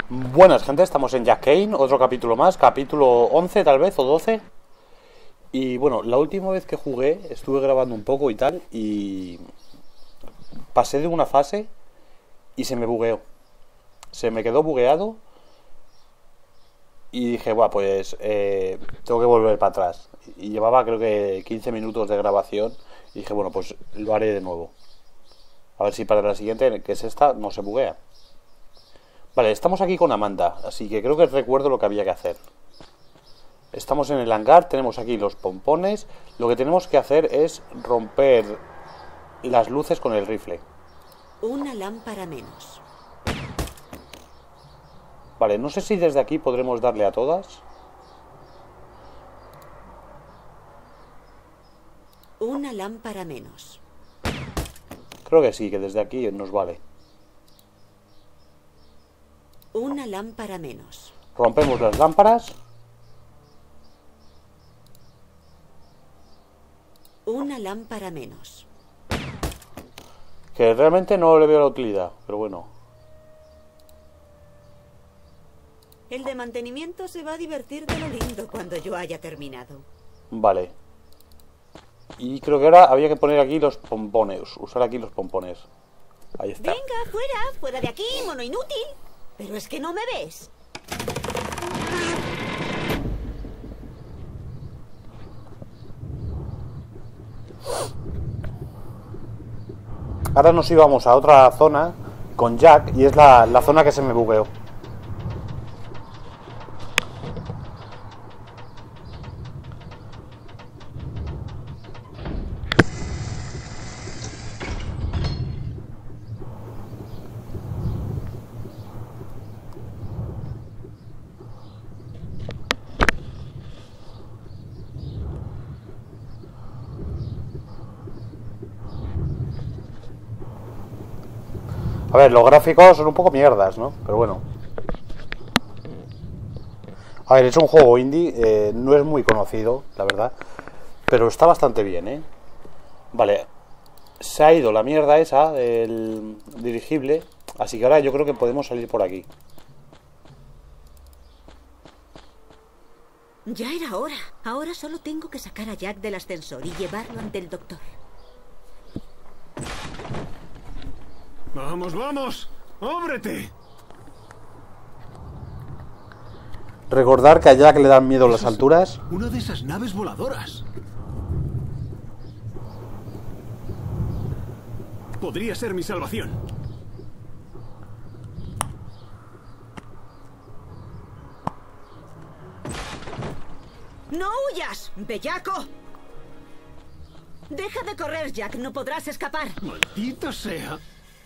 Buenas, gente, estamos en Jack Kane, otro capítulo más, capítulo 11 tal vez, o 12. Y bueno, la última vez que jugué estuve grabando un poco y tal, y pasé de una fase y se me bugueó. Se me quedó bugueado y dije, bueno, pues tengo que volver para atrás. Y llevaba creo que 15 minutos de grabación y dije, bueno, pues lo haré de nuevo. A ver si para la siguiente, que es esta, no se buguea. Vale, estamos aquí con Amanda, así que creo que recuerdo lo que había que hacer. Estamos en el hangar, tenemos aquí los pompones. Lo que tenemos que hacer es romper las luces con el rifle. Una lámpara menos. Vale, no sé si desde aquí podremos darle a todas. Una lámpara menos. Creo que sí, que desde aquí nos vale. Una lámpara menos. Rompemos las lámparas. Una lámpara menos. Que realmente no le veo la utilidad, pero bueno. El de mantenimiento se va a divertir de lo lindo cuando yo haya terminado. Vale. Y creo que ahora había que poner aquí los pompones. Usar aquí los pompones. Ahí está. Venga, fuera, fuera de aquí, mono inútil. Pero es que no me ves. Ahora nos íbamos a otra zona con Jack y es la zona que se me bugueó. A ver, los gráficos son un poco mierdas, ¿no? Pero bueno. A ver, es un juego indie, no es muy conocido, la verdad. Pero está bastante bien, ¿eh? Vale. Se ha ido la mierda esa, el dirigible. Así que ahora yo creo que podemos salir por aquí. Ya era hora. Ahora solo tengo que sacar a Jack del ascensor y llevarlo ante el doctor. ¡Vamos, vamos! ¡Ábrete! Recordar que a Jack le dan miedo las alturas. Una de esas naves voladoras. Podría ser mi salvación. ¡No huyas, bellaco! Deja de correr, Jack. No podrás escapar. ¡Maldita sea!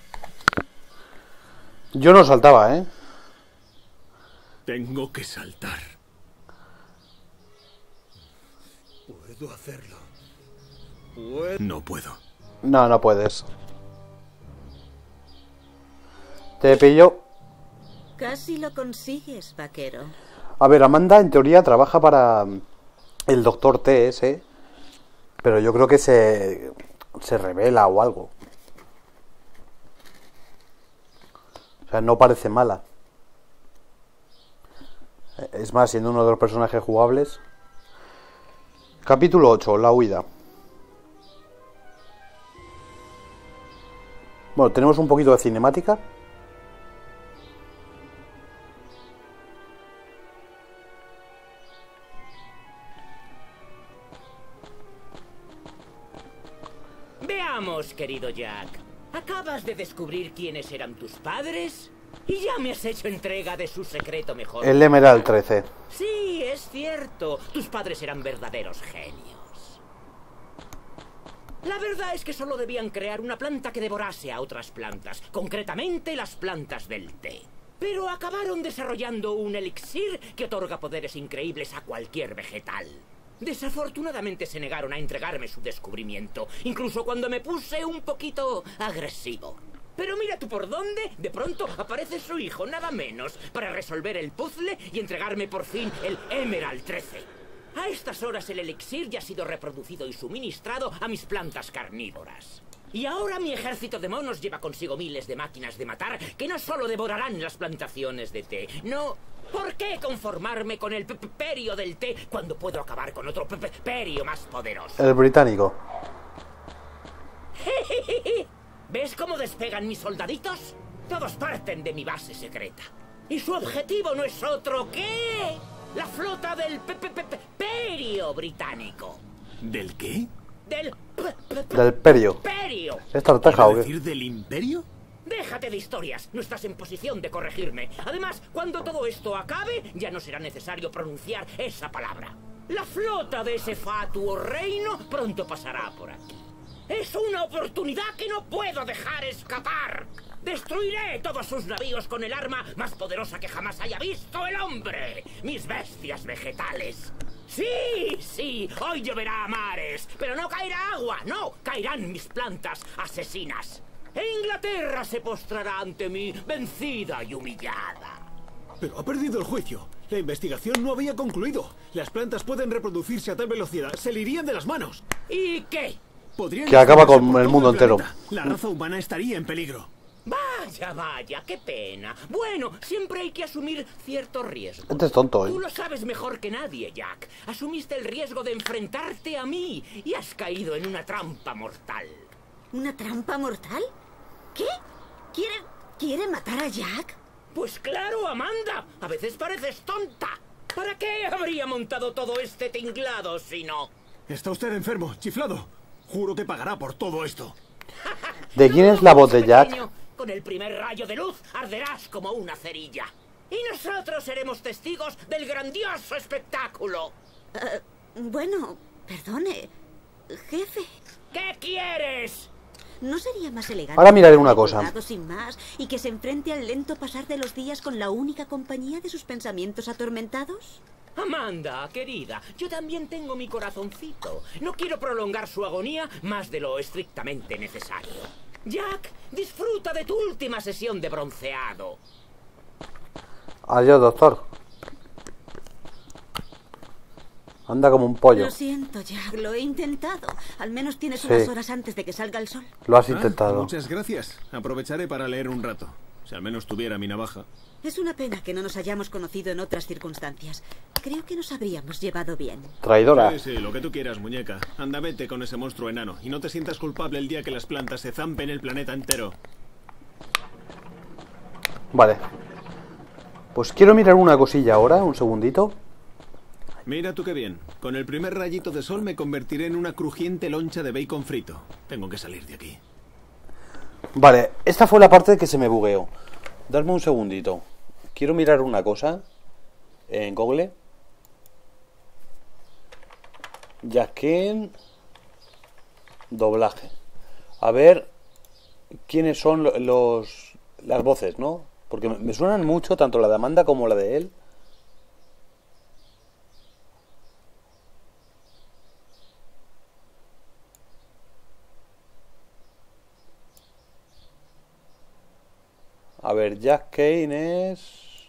Yo no saltaba, ¿eh? Tengo que saltar. Puedo hacerlo. No puedo. No, no puedes. Te pillo. Casi lo consigues, vaquero. A ver, Amanda en teoría trabaja para el doctor TS, pero yo creo que se revela o algo. O sea, no parece mala. Es más, siendo uno de los personajes jugables. Capítulo 8, la huida. Bueno, tenemos un poquito de cinemática. Veamos, querido Jack. ¿Acabas de descubrir quiénes eran tus padres? Y ya me has hecho entrega de su secreto mejor. El Emerald 13. Sí, es cierto. Tus padres eran verdaderos genios. La verdad es que solo debían crear una planta que devorase a otras plantas, concretamente las plantas del té. Pero acabaron desarrollando un elixir que otorga poderes increíbles a cualquier vegetal. Desafortunadamente se negaron a entregarme su descubrimiento, incluso cuando me puse un poquito agresivo. Pero mira tú por dónde, de pronto aparece su hijo, nada menos, para resolver el puzzle y entregarme por fin el Emerald 13. A estas horas el elixir ya ha sido reproducido y suministrado a mis plantas carnívoras. Y ahora mi ejército de monos lleva consigo miles de máquinas de matar que no solo devorarán las plantaciones de té. No, ¿por qué conformarme con el perio del té cuando puedo acabar con otro perio más poderoso? El británico. ¿Ves cómo despegan mis soldaditos? Todos parten de mi base secreta. Y su objetivo no es otro que la flota del perio británico. ¿Del qué? Del Perio. perio. ¿Es torteja o qué? ¿Decir del imperio? Déjate de historias, no estás en posición de corregirme. Además, cuando todo esto acabe, ya no será necesario pronunciar esa palabra. La flota de ese fatuo reino pronto pasará por aquí. Es una oportunidad que no puedo dejar escapar. Destruiré todos sus navíos con el arma más poderosa que jamás haya visto el hombre. Mis bestias vegetales. Sí, sí, hoy lloverá a mares, pero no caerá agua, no, caerán mis plantas asesinas. E Inglaterra se postrará ante mí, vencida y humillada. Pero ha perdido el juicio. La investigación no había concluido. Las plantas pueden reproducirse a tal velocidad, se le irían de las manos. ¿Y qué? Podrían Que acaba extenderse con por el todo mundo entero. planeta. La raza humana estaría en peligro. Vaya, vaya, qué pena. Bueno, siempre hay que asumir cierto riesgo. Este es tonto, Tú lo sabes mejor que nadie, Jack. Asumiste el riesgo de enfrentarte a mí y has caído en una trampa mortal. ¿Una trampa mortal? ¿Qué? ¿Quiere matar a Jack? Pues claro, Amanda. A veces pareces tonta. ¿Para qué habría montado todo este tinglado si no? Está usted enfermo, chiflado. Juro que pagará por todo esto. ¿De quién es la voz de Jack? Con el primer rayo de luz arderás como una cerilla. Y nosotros seremos testigos del grandioso espectáculo. Bueno, perdone, jefe. ¿Qué quieres? ¿No sería más elegante Ahora miraré una dejarle cosa. colgado sin más y que se enfrente al lento pasar de los días con la única compañía de sus pensamientos atormentados? Amanda, querida, yo también tengo mi corazoncito. No quiero prolongar su agonía más de lo estrictamente necesario. Jack, disfruta de tu última sesión de bronceado. Adiós, doctor. Anda como un pollo. Lo siento, Jack, lo he intentado. Al menos tienes Sí. unas horas antes de que salga el sol. Lo has Ah, intentado. muchas gracias. Aprovecharé para leer un rato. Si al menos tuviera mi navaja. Es una pena que no nos hayamos conocido en otras circunstancias. Creo que nos habríamos llevado bien. Traidora. Sí, sí, lo que tú quieras, muñeca. Anda, vete con ese monstruo enano. Y no te sientas culpable el día que las plantas se zampen el planeta entero. Vale. Pues quiero mirar una cosilla ahora, un segundito. Mira tú qué bien. Con el primer rayito de sol me convertiré en una crujiente loncha de bacon frito. Tengo que salir de aquí. Vale, esta fue la parte que se me bugueó. Dadme un segundito. Quiero mirar una cosa en Google. Jaquen doblaje. A ver quiénes son las voces, ¿no? Porque me suenan mucho tanto la de Amanda como la de él. A ver, Jack Kane es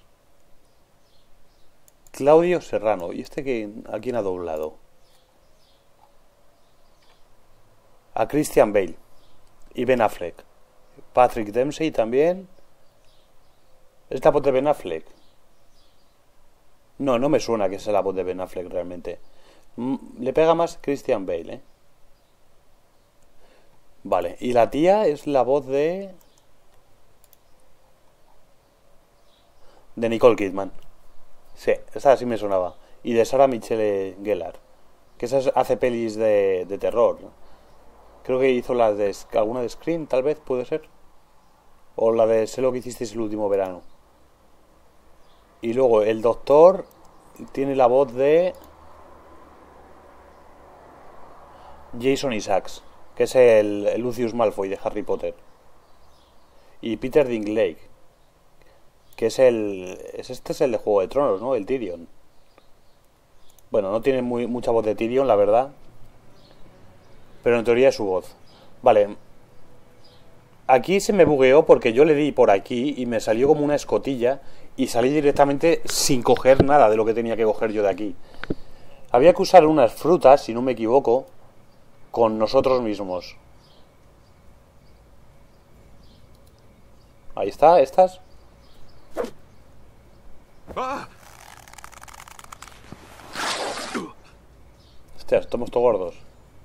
Claudio Serrano. ¿Y este a quién ha doblado? A Christian Bale y Ben Affleck. Patrick Dempsey también. ¿Es la voz de Ben Affleck? No, no me suena que sea la voz de Ben Affleck realmente. Le pega más Christian Bale, ¿eh? Vale, y la tía es la voz de Nicole Kidman. Sí, esa sí me sonaba. Y de Sarah Michelle Gellar, que esa hace pelis de terror, ¿no? Creo que hizo las de alguna de Scream, tal vez, puede ser. O la de Sé lo que hicisteis el último verano. Y luego el doctor tiene la voz de Jason Isaacs, que es el Lucius Malfoy de Harry Potter. Y Peter Dinklage, que es este es el de Juego de Tronos, ¿no? El Tyrion. Bueno, no tiene mucha voz de Tyrion, la verdad, pero en teoría es su voz. Vale. Aquí se me bugueó porque yo le di por aquí y me salió como una escotilla y salí directamente sin coger nada de lo que tenía que coger yo de aquí. Había que usar unas frutas, si no me equivoco, con nosotros mismos. Ahí está, estas. ¡Ah! Hostia, estamos todos gordos.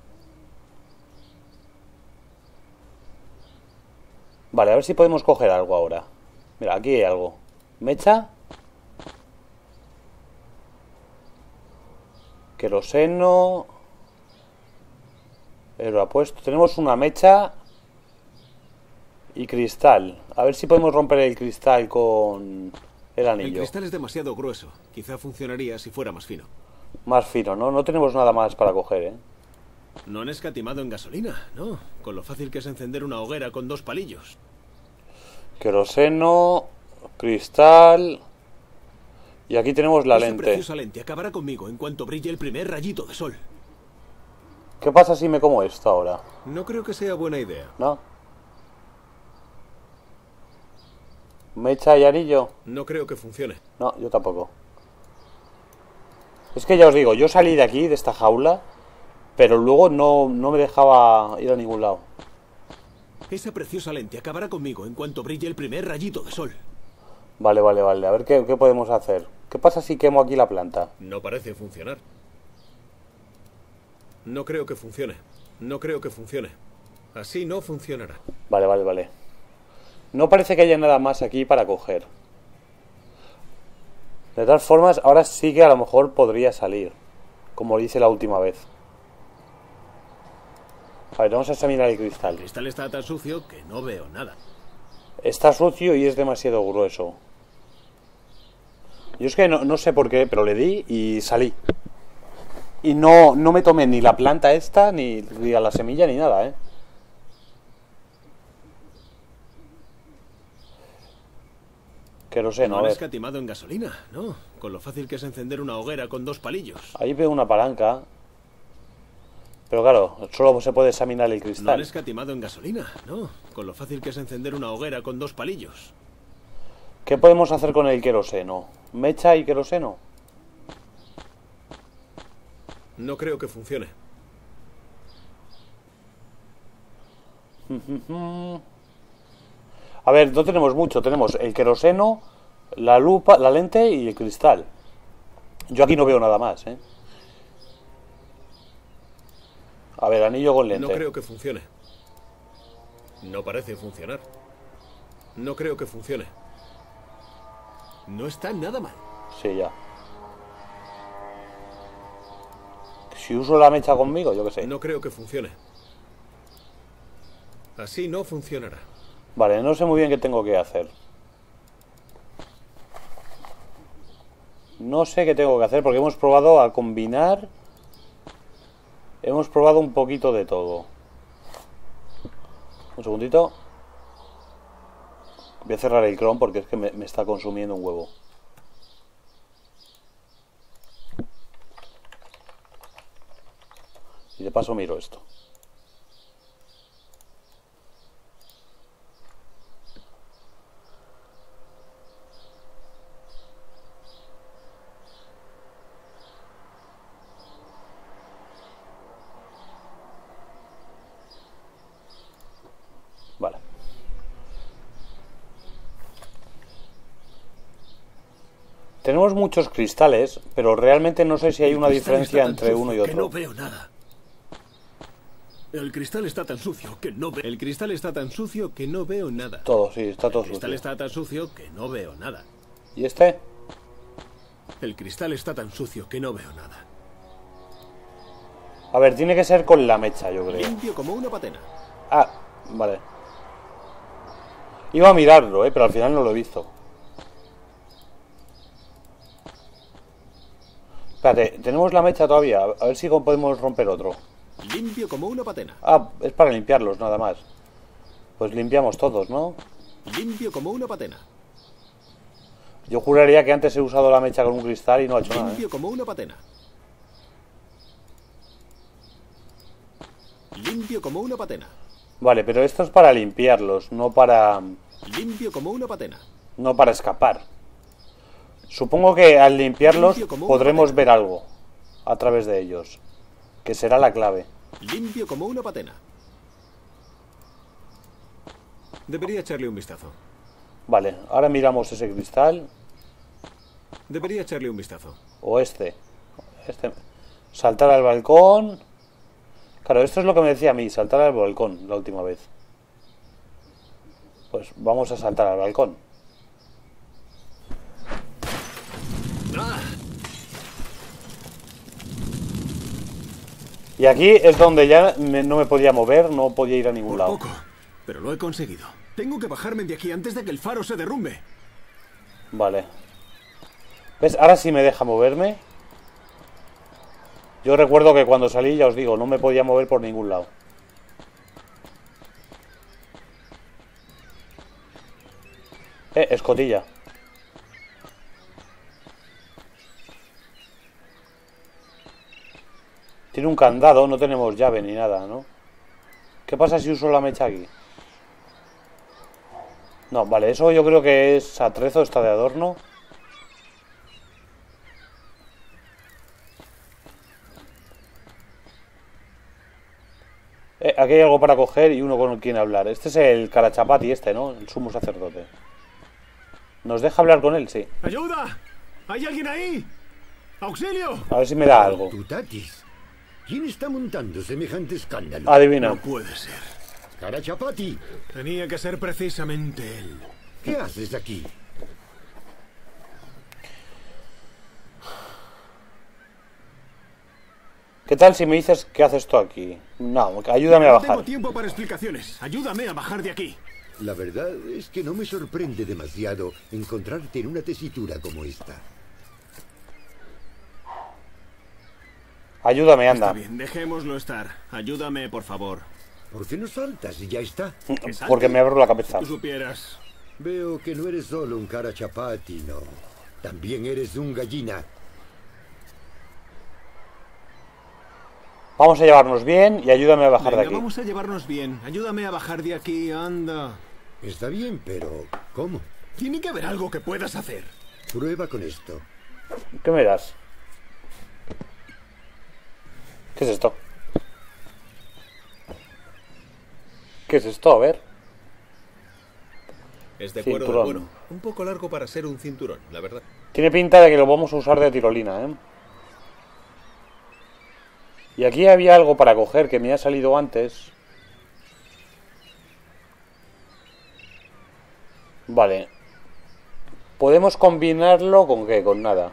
Vale, a ver si podemos coger algo ahora. Mira, aquí hay algo. Mecha. Queroseno. Lo ha puesto. Tenemos una mecha. Y cristal. A ver si podemos romper el cristal con el El anillo. cristal es demasiado grueso. Quizá funcionaría si fuera más fino. Más fino, ¿no? No tenemos nada más para coger, ¿eh? No han escatimado en gasolina, ¿no? Con lo fácil que es encender una hoguera con 2 palillos. Queroseno. Cristal. Y aquí tenemos la Esa lente. preciosa lente acabará conmigo en cuanto brille el primer rayito de sol. ¿Qué pasa si me como esto ahora? No creo que sea buena idea. ¿No? ¿Mecha y anillo? No creo que funcione. No, yo tampoco. Es que ya os digo, yo salí de aquí, de esta jaula, pero luego no me dejaba ir a ningún lado. Esa preciosa lente acabará conmigo en cuanto brille el primer rayito de sol. Vale. A ver qué podemos hacer. ¿Qué pasa si quemo aquí la planta? No parece funcionar. No creo que funcione. No creo que funcione. Así no funcionará. Vale. No parece que haya nada más aquí para coger. De todas formas, ahora sí que a lo mejor podría salir. Como lo hice la última vez. A ver, vamos a examinar el El cristal. cristal está tan sucio que no veo nada. Está sucio y es demasiado grueso. Yo es que no sé por qué, pero le di y salí. Y no me tomé ni la planta esta, ni a la semilla, ni nada, ¿eh? Queroseno, No a han ver. escatimado en gasolina, ¿no? Con lo fácil que es encender una hoguera con 2 palillos. Ahí veo una palanca. Pero claro, solo se puede examinar el No han cristal. escatimado en gasolina, ¿no? Con lo fácil que es encender una hoguera con 2 palillos. ¿Qué podemos hacer con el queroseno? ¿Mecha y queroseno? No creo que funcione. A ver, no tenemos mucho. Tenemos el queroseno, la lupa, la lente y el cristal. Yo aquí no veo nada más, ¿eh? A ver, anillo con lente. No creo que funcione. No parece funcionar. No creo que funcione. No está nada mal. Sí, ya. Si uso la mecha conmigo, yo qué sé. No creo que funcione. Así no funcionará. Vale, no sé muy bien qué tengo que hacer. No sé qué tengo que hacer porque hemos probado a combinar. Hemos probado un poquito de todo. Un segundito. Voy a cerrar el Chrome porque es que me está consumiendo un huevo. Y de paso miro esto. Vale. Tenemos muchos cristales, pero realmente no sé si hay una El cristal diferencia está tan entre uno y sucio que otro. no veo nada. El cristal está tan sucio que no veo. El cristal está tan sucio que no veo nada. Todo, sí, está todo El cristal sucio. está tan sucio que no veo nada. ¿Y este? El cristal está tan sucio que no veo nada. A ver, tiene que ser con la mecha, yo creo. Limpio como una patena. Ah, vale. Iba a mirarlo, pero al final no lo he visto. Espérate, tenemos la mecha todavía. A ver si podemos romper otro. Limpio como una patena. Ah, es para limpiarlos, nada más. Pues limpiamos todos, ¿no? Limpio como una patena. Yo juraría que antes he usado la mecha con un cristal y no ha hecho nada, ¿eh? Limpio como una patena. Limpio como una patena. Vale, pero esto es para limpiarlos, no para Limpio como una patena. escapar. Supongo que al limpiarlos Limpio como una podremos patena. ver algo a través de ellos, que será la clave. Limpio como una patena. Debería echarle un vistazo. Vale, ahora miramos ese cristal. Debería echarle un vistazo. O este. Saltar al balcón. Claro, esto es lo que me decía a mí, saltar al balcón la última vez. Pues vamos a saltar al balcón. Y aquí es donde ya no me podía mover, no podía ir a ningún Por lado. poco, pero lo he conseguido. Tengo que bajarme de aquí antes de que el faro se derrumbe. Vale. ¿Ves? Ahora sí me deja moverme. Yo recuerdo que cuando salí, ya os digo, no me podía mover por ningún lado. Escotilla. Tiene un candado, no tenemos llave ni nada, ¿no? ¿Qué pasa si uso la mecha aquí? No, vale, eso yo creo que es atrezo, está de adorno. Aquí hay algo para coger y uno con quien hablar. Este es el Karachapati ¿no? El sumo sacerdote. ¿Nos deja hablar con él? Sí. ¡Ayuda! ¿Hay alguien ahí? ¡Auxilio! A ver si me da algo. Tutatis, ¿quién está montando semejante escándalo? Adivina. No puede ser. Karachapati, Tenía que ser precisamente él. ¿qué haces aquí? ¿Qué tal si me dices qué haces tú aquí? No, ayúdame a No tengo bajar. tiempo para explicaciones. Ayúdame a bajar de aquí. La verdad es que no me sorprende demasiado encontrarte en una tesitura como esta. Ayúdame, anda. Está bien, dejémoslo estar. Ayúdame, por favor. ¿Por qué no saltas y ya está? Porque me abro la cabeza. Tú supieras. Veo que no eres solo un Karachapati, no. También eres un gallina. Vamos a llevarnos bien y ayúdame a bajar de Venga, aquí. vamos a llevarnos bien. Ayúdame a bajar de aquí, anda. Está bien, pero ¿cómo? Tiene que haber algo que puedas hacer. Prueba con esto. ¿Qué me das? ¿Qué es esto? ¿Qué es esto? A ver. Es de cuero de Cinturón. cuero. Un poco largo para ser un cinturón, la verdad. Tiene pinta de que lo vamos a usar de tirolina, ¿eh? Y aquí había algo para coger que me ha salido antes. Vale. ¿Podemos combinarlo con qué? Con nada.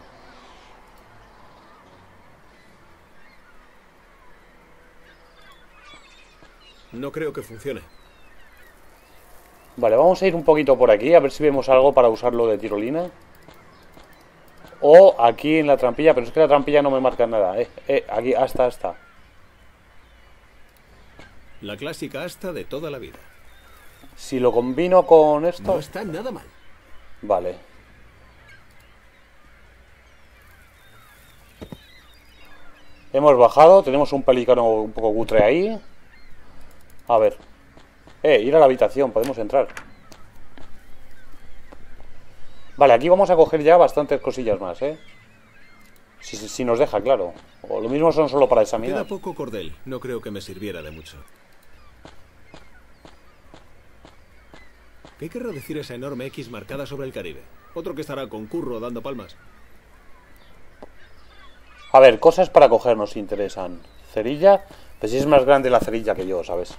No creo que funcione. Vale, vamos a ir un poquito por aquí, a ver si vemos algo para usarlo de tirolina. O aquí en la trampilla, pero es que la trampilla no me marca nada. Aquí, hasta. La clásica asta de toda la vida. Si lo combino con esto... No está nada mal. Vale. Hemos bajado, tenemos un pelícano un poco cutre ahí. A ver. Ir a la habitación, podemos entrar. Vale, aquí vamos a coger ya bastantes cosillas más, ¿eh? Si nos deja, claro. O lo mismo son solo para Queda examinar. poco cordel. No creo que me sirviera de mucho. ¿Qué querrá decir esa enorme X marcada sobre el Caribe? Otro que estará con Curro dando palmas. A ver, cosas para coger nos interesan. Cerilla, pues si es más grande la cerilla que yo, ¿sabes?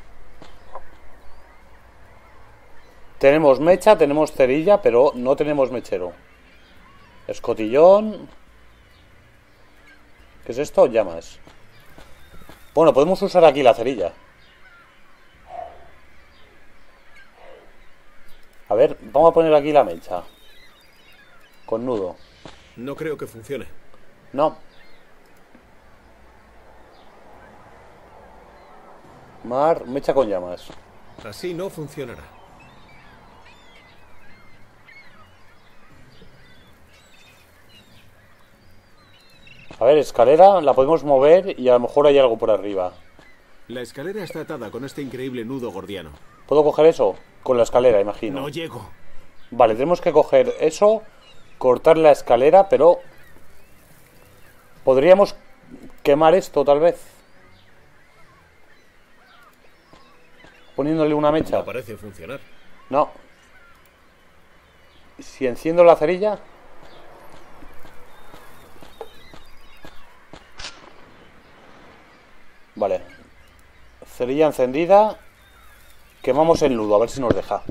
Tenemos mecha, tenemos cerilla, pero no tenemos mechero. Escotillón. ¿Qué es esto? Llamas. Bueno, podemos usar aquí la cerilla. A ver, vamos a poner aquí la mecha. Con nudo. No creo que funcione. No. Mar, mecha con llamas. Así no funcionará. A ver, escalera, la podemos mover y a lo mejor hay algo por arriba. La escalera está atada con este increíble nudo gordiano. ¿Puedo coger eso? Con la escalera, imagino. No llego. Vale, tenemos que coger eso, cortar la escalera, pero... ¿Podríamos quemar esto, tal vez? Poniéndole una mecha. No parece funcionar. No. si enciendo la cerilla... Vale. Cerilla encendida. Quemamos el nudo, a ver si nos deja.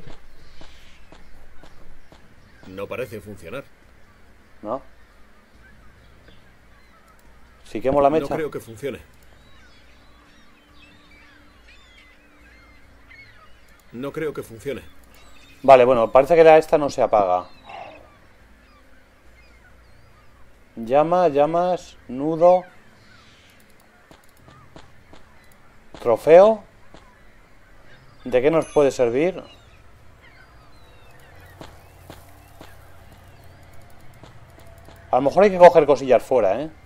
No parece funcionar. ¿No? Si quemo la mecha... No creo que funcione. No creo que funcione. Vale, bueno, parece que esta no se apaga. Llamas, nudo... Trofeo. ¿De qué nos puede servir? A lo mejor hay que coger cosillas fuera, ¿eh?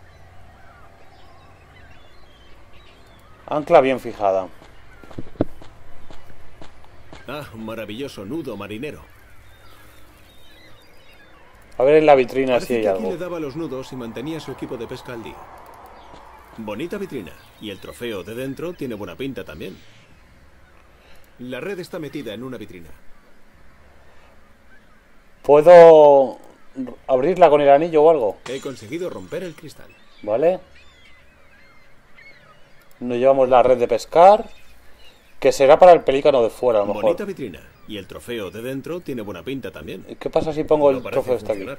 Ancla bien fijada. Ah, un maravilloso nudo marinero. A ver en la vitrina si Parece hay que aquí algo. le daba los nudos y mantenía su equipo de pesca al día. Bonita vitrina. Y el trofeo de dentro tiene buena pinta también. La red está metida en una vitrina. ¿Puedo abrirla con el anillo o algo? He conseguido romper el cristal. Vale. Nos llevamos la red de pescar, que será para el pelícano de fuera, a lo mejor. Bonita vitrina. Y el trofeo de dentro tiene buena pinta también. ¿Qué pasa si pongo No el parece trofeo este aquí? funcionar.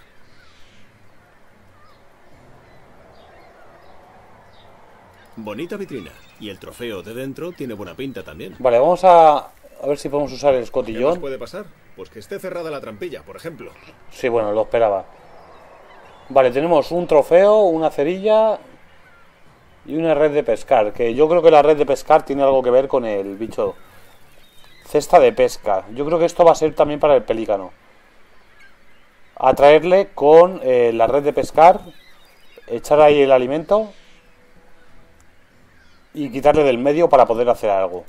Bonita vitrina. Y el trofeo de dentro tiene buena pinta también. Vale, vamos a ver si podemos usar el ¿Qué más escotillón. puede pasar? Pues que esté cerrada la trampilla, por ejemplo. Sí, bueno, lo esperaba. Vale, tenemos un trofeo, una cerilla y una red de pescar. Que yo creo que la red de pescar tiene algo que ver con el bicho. Cesta de pesca. Yo creo que esto va a ser también para el pelícano. Atraerle con la red de pescar, echar ahí el alimento y quitarle del medio para poder hacer algo.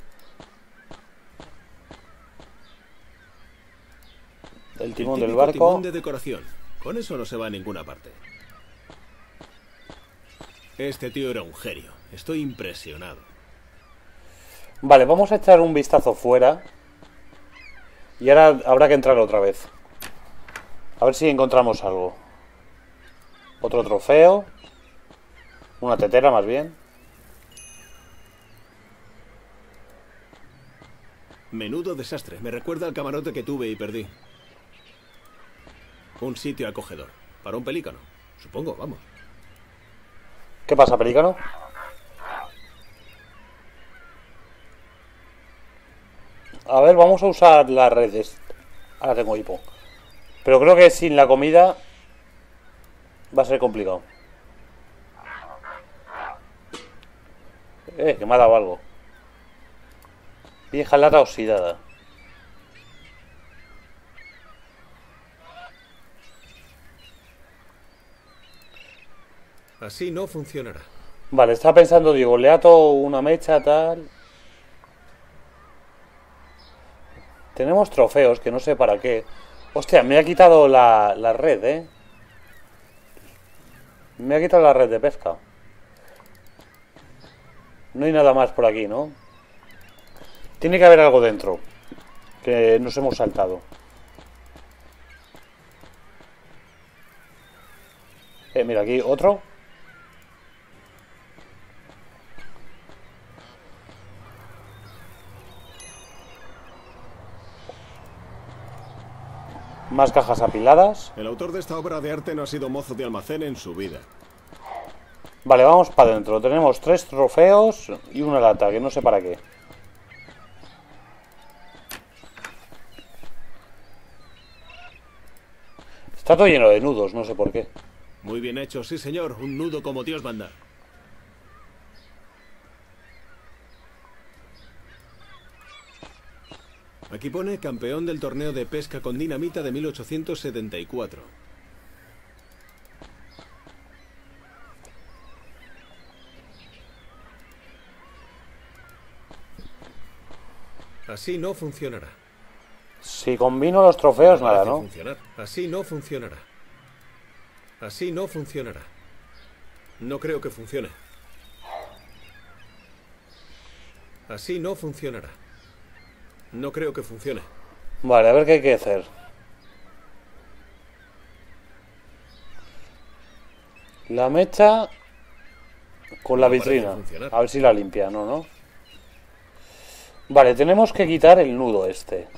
El timón del típico barco. Timón de decoración. Con eso no se va a ninguna parte. Este tío era un genio. Estoy impresionado. Vale, vamos a echar un vistazo fuera. Y ahora habrá que entrar otra vez. A ver si encontramos algo. Otro trofeo. Una tetera más bien. Menudo desastre. Me recuerda al camarote que tuve y perdí. Un sitio acogedor. Para un pelícano. Supongo, vamos. ¿Qué pasa, pelícano? A ver, vamos a usar las redes. Ahora tengo hipo. Pero creo que sin la comida va a ser complicado. Que me ha dado algo. Vieja lata oxidada. Así no funcionará. Vale, estaba pensando, digo, le ato una mecha, tal. Tenemos trofeos, que no sé para qué. Hostia, me ha quitado la red, ¿eh? Me ha quitado la red de pesca. No hay nada más por aquí, ¿no? Tiene que haber algo dentro. Que nos hemos saltado. Mira, aquí otro. Más cajas apiladas. El autor de esta obra de arte no ha sido mozo de almacén en su vida. Vale, vamos para adentro. Tenemos 3 trofeos y una lata, que no sé para qué. Está todo lleno de nudos, no sé por qué. Muy bien hecho, sí señor. Un nudo como Dios manda. Aquí pone campeón del torneo de pesca con dinamita de 1874. Así no funcionará. Si combino los trofeos, nada, Parece ¿no? funcionar. Así no funcionará. Así no funcionará. No creo que funcione. Así no funcionará. No creo que funcione. Vale, a ver qué hay que hacer. La mecha con la No parece vitrina. funcionar. A ver si la limpia, ¿no? Vale, tenemos que quitar el nudo este.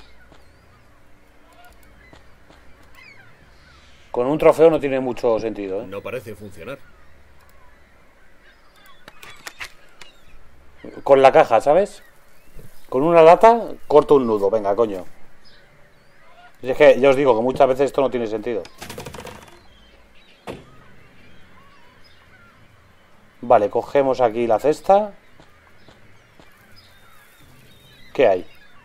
Con un trofeo no tiene mucho sentido, ¿eh? No parece funcionar. Con la caja, ¿sabes? Con una lata corto un nudo, venga, coño. Si es que ya os digo que muchas veces esto no tiene sentido. Vale, cogemos aquí la cesta. ¿Qué hay?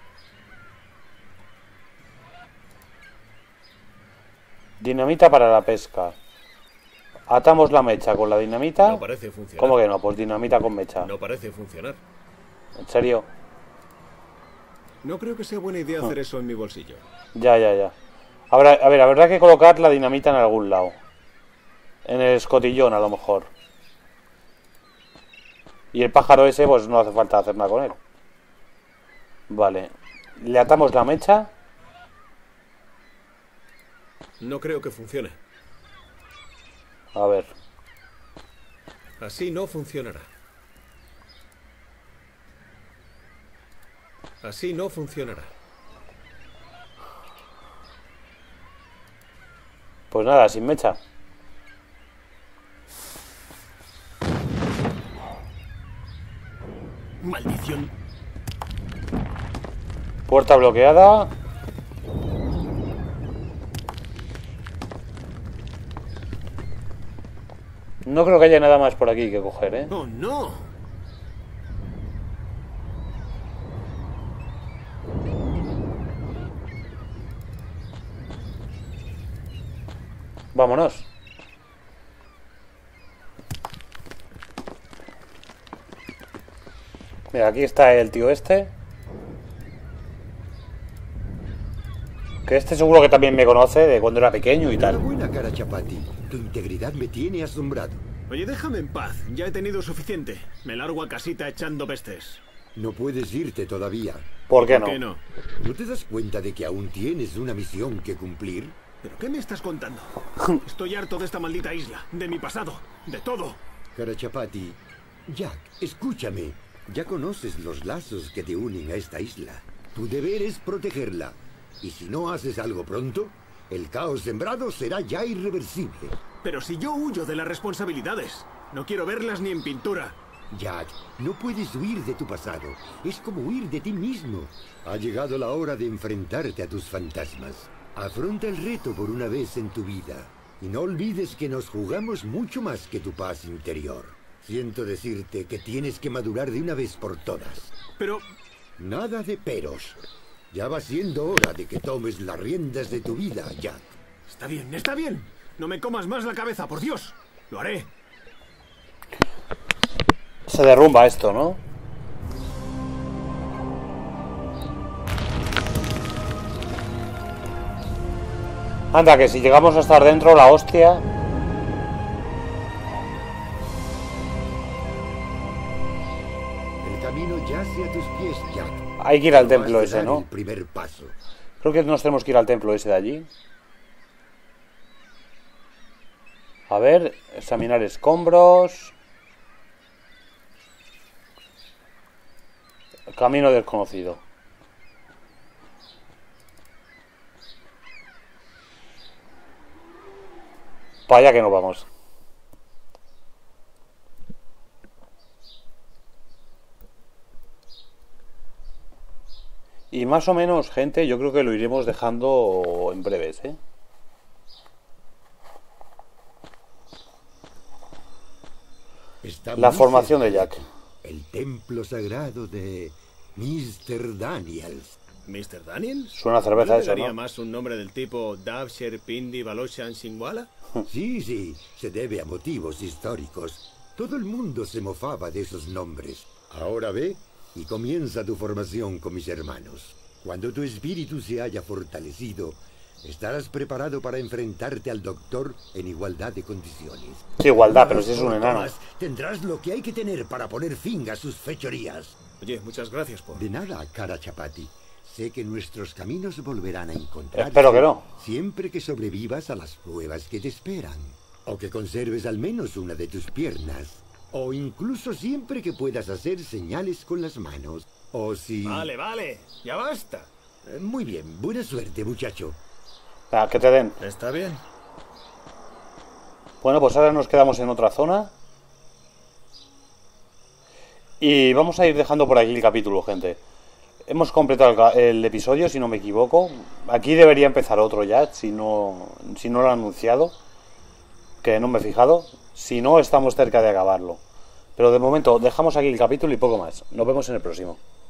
Dinamita para la pesca. Atamos la mecha con la dinamita. No parece funcionar. ¿Cómo que no? Pues dinamita con mecha. No parece funcionar. ¿En serio? No creo que sea buena idea hacer eso en mi bolsillo. Ya. A ver, habrá que colocar la dinamita en algún lado. En el escotillón, a lo mejor. Y el pájaro ese, pues no hace falta hacer nada con él. Vale. Le atamos la mecha. No creo que funcione. A ver. Así no funcionará. Así no funcionará. Pues nada, sin mecha. Maldición. Puerta bloqueada. No creo que haya nada más por aquí que coger, ¿eh? ¡Oh, no! Vámonos. Mira, aquí está el tío este. Que este seguro que también me conoce de cuando era pequeño y tal. Enhorabuena, cara Chapati. Tu integridad me tiene asombrado. Oye, déjame en paz. Ya he tenido suficiente. Me largo a casita echando pestes. No puedes irte todavía. ¿Por qué ¿Por no? qué no? ¿No te das cuenta de que aún tienes una misión que cumplir? ¿Pero qué me estás contando? Estoy harto de esta maldita isla, de mi pasado, de todo. Cara Chapati, Jack, escúchame. Ya conoces los lazos que te unen a esta isla. Tu deber es protegerla. Y si no haces algo pronto, el caos sembrado será ya irreversible. Pero si yo huyo de las responsabilidades, no quiero verlas ni en pintura. Jack, no puedes huir de tu pasado. Es como huir de ti mismo. Ha llegado la hora de enfrentarte a tus fantasmas. Afronta el reto por una vez en tu vida. Y no olvides que nos jugamos mucho más que tu paz interior. Siento decirte que tienes que madurar de una vez por todas. Pero... Nada de peros. Ya va siendo hora de que tomes las riendas de tu vida, Jack. Está bien, está bien. No me comas más la cabeza, por Dios. Lo haré. Se derrumba esto, ¿no? Anda, que si llegamos a estar dentro, la hostia. El camino yace a tus pies, Jack. Hay que ir al Solo has templo de ese, dar ¿no? el primer paso. Creo que nos tenemos que ir al templo ese de allí. A ver, examinar escombros. Camino desconocido. Para allá que nos vamos. Y más o menos, gente, yo creo que lo iremos dejando en breves, ¿eh? Está La muy formación de cerca. Jack. El templo sagrado de Mr. Daniels. ¿Mr. Daniels? Suena a cerveza ¿No le eso, daría ¿no? más un nombre del tipo Davsher Pindi Baloshan Singwala? Sí, se debe a motivos históricos. Todo el mundo se mofaba de esos nombres. Ahora ve y comienza tu formación con mis hermanos. Cuando tu espíritu se haya fortalecido, estarás preparado para enfrentarte al doctor en igualdad de condiciones. Sí, igualdad, pero si es un Por enano. todas, tendrás lo que hay que tener para poner fin a sus fechorías. Oye, muchas gracias por... De nada, cara Chapati. Sé que nuestros caminos volverán a encontrarse. Espero que no. Siempre que sobrevivas a las pruebas que te esperan. O que conserves al menos una de tus piernas. O incluso siempre que puedas hacer señales con las manos. O si... Vale, vale, ya basta. Muy bien, buena suerte, muchacho. Que te den. Está bien. Bueno, pues ahora nos quedamos en otra zona. Y vamos a ir dejando por aquí el capítulo, gente. Hemos completado el episodio, si no me equivoco. Aquí debería empezar otro ya, si no lo han anunciado. Que no me he fijado. Si no, estamos cerca de acabarlo. Pero de momento dejamos aquí el capítulo y poco más. Nos vemos en el próximo.